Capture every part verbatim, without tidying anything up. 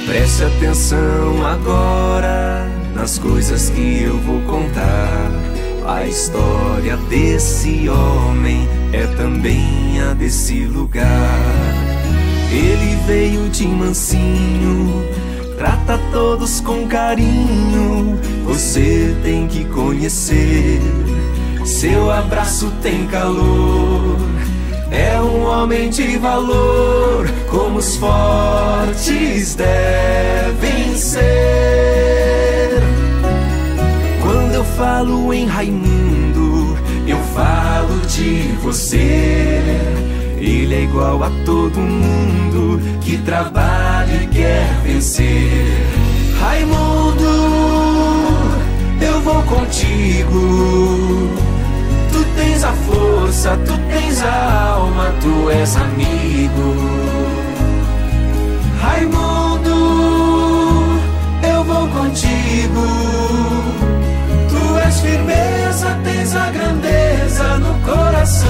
Preste atenção agora nas coisas que eu vou contar. A história desse homem é também a desse lugar. Ele veio de mansinho, trata todos com carinho. Você tem que conhecer, seu abraço tem calor. É um homem de valor, como os fortes devem ser. Quando eu falo em Raimundo, eu falo de você. Ele é igual a todo mundo que trabalha e quer vencer. Raimundo, eu vou contigo. Tu tens a força, tu tens a alma, tu és amigo. Raimundo, eu vou contigo. Tu és firmeza, tens a grandeza no coração.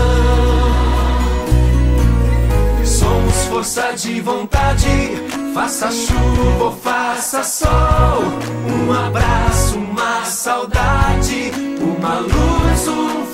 Somos força de vontade, faça chuva ou faça sol. Um abraço, uma saudade, uma luz, um